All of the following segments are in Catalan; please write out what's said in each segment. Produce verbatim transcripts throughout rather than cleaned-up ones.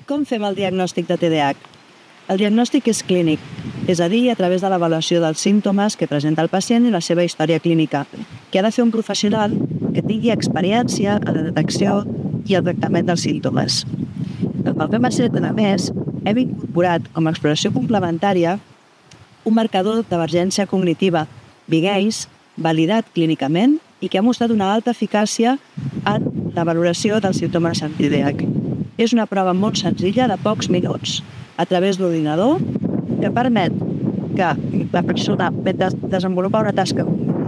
Com fem el diagnòstic de T D A H? El diagnòstic és clínic, és a dir, a través de l'avaluació dels símptomes que presenta el pacient i la seva història clínica, que ha de fer un professional que tingui experiència en la detecció i el tractament dels símptomes. Amb el P M C, a més, hem incorporat com a exploració complementària un marcador divergència cognitiva, Vigais, validat clínicament i que ha mostrat una alta eficàcia en la valoració dels símptomes amb T D A H. És una prova molt senzilla de pocs minuts, a través d'ordinador, que permet que la persona, mentre desenvolupa una tasca,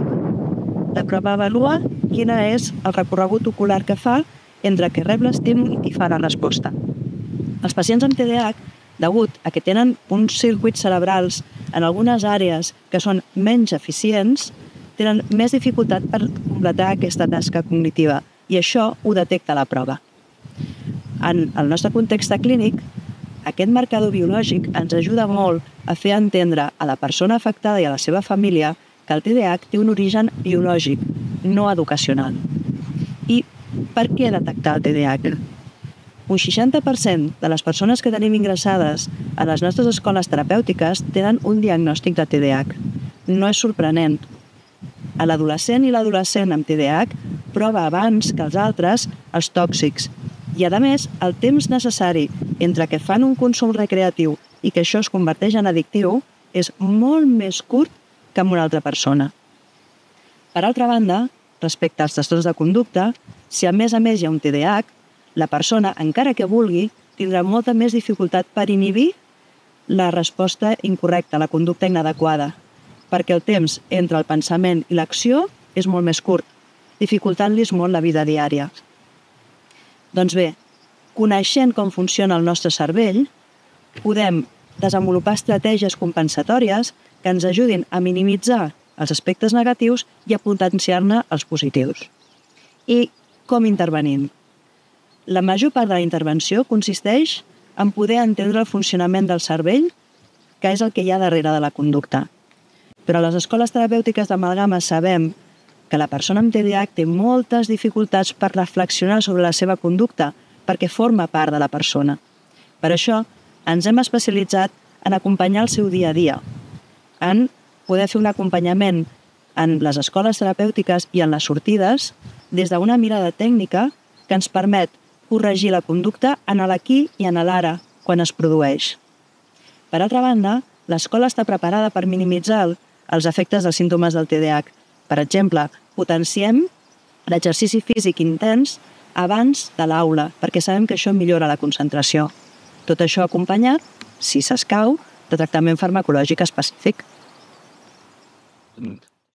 la prova avalua quin és el recorregut ocular que fa entre que rep l'estímul i fa la resposta. Els pacients amb T D A H, degut a que tenen uns circuits cerebrals en algunes àrees que són menys eficients, tenen més dificultat per completar aquesta tasca cognitiva i això ho detecta la prova. En el nostre context clínic, aquest marcador biològic ens ajuda molt a fer entendre a la persona afectada i a la seva família que el T D A H té un origen biològic, no educacional. I per què detectar el T D A H? Un seixanta per cent de les persones que tenim ingressades a les nostres escoles terapèutiques tenen un diagnòstic de T D A H. No és sorprenent. A l'adolescent i l'adolescent amb T D A H prova abans que els altres els tòxics. I, a més, el temps necessari entre que fan un consum recreatiu i que això es converteix en addictiu és molt més curt que amb una altra persona. Per altra banda, respecte als trastorns de conducta, si a més a més hi ha un T D A H, la persona, encara que vulgui, tindrà molta més dificultat per inhibir la resposta incorrecta, la conducta inadequada, perquè el temps entre el pensament i l'acció és molt més curt, dificultant-los molt la vida diària. Doncs bé, coneixent com funciona el nostre cervell, podem desenvolupar estratègies compensatòries que ens ajudin a minimitzar els aspectes negatius i a potenciar-ne els positius. I com intervenim? La major part de la intervenció consisteix en poder entendre el funcionament del cervell, que és el que hi ha darrere de la conducta. Però a les escoles terapèutiques d'amalgama sabem que la persona amb T D A H té moltes dificultats per reflexionar sobre la seva conducta, perquè forma part de la persona. Per això, ens hem especialitzat en acompanyar el seu dia a dia, en poder fer un acompanyament en les escoles terapèutiques i en les sortides des d'una mirada tècnica que ens permet corregir la conducta en l'aquí i en l'ara, quan es produeix. Per altra banda, l'escola està preparada per minimitzar els efectes dels símptomes del T D A H. Per exemple, potenciem l'exercici físic intens abans de l'aula, perquè sabem que això millora la concentració. Tot això acompanyat, si s'escau, de tractament farmacològic específic.